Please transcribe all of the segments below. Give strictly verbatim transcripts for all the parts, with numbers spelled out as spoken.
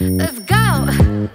Let's go.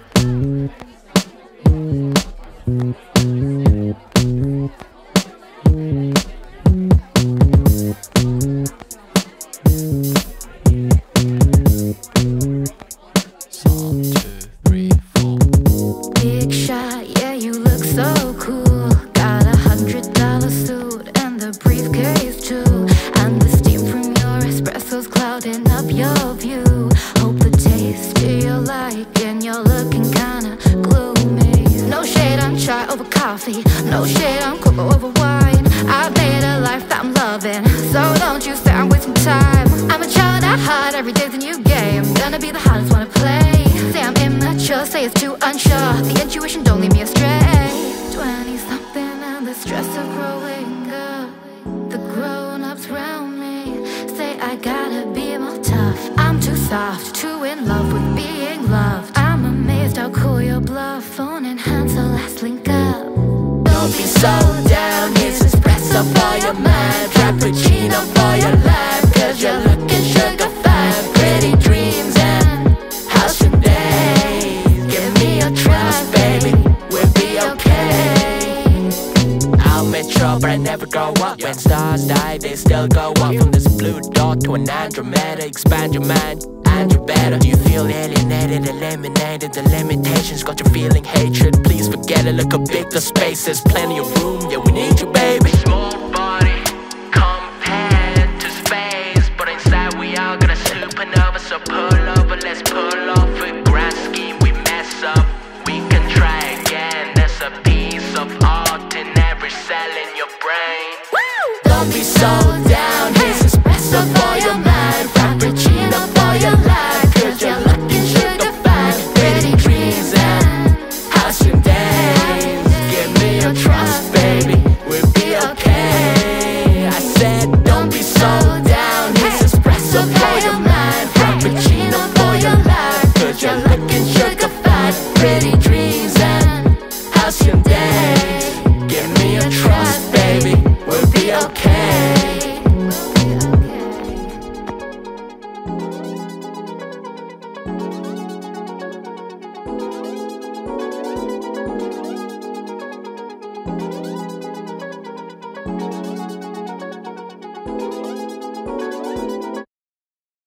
Bigshot, yeah, you look so cool. Got a hundred dollar suit and the briefcase too. And the steam from your espresso's clouding up your view. Hope the taste you like and you're looking kinda gloomy. No shade on chai over coffee, no shade on cocoa over wine. I've made a life that I'm loving, so don't you say I'm wasting time. I'm a child at heart, every day's a new game. Gonna be the hottest one to play. Say I'm immature, say it's too unsure. The intuition don't lead me astray. Twenty something and the stress of growing up. The grown-ups round me say I gotta be more tough. I'm too soft, too in love with being loved. I'm amazed how cool your bluff. Phone in hand, so let's link up. Don't be so down, here's espresso for your mind, Frappucino for your life, cause you're looking sugar fine. Pretty dreams and house and days. Give me your trust, baby, we'll be okay. I'm mature, but I never grow up. When stars die, they still go up. From this blue dot to an Andromeda. Expand your mind, and you're better. Do you feel alienated, eliminated? The limitations got you feeling hatred. Please forget it, look how big the space is. Plenty of room, yeah, we need you, baby.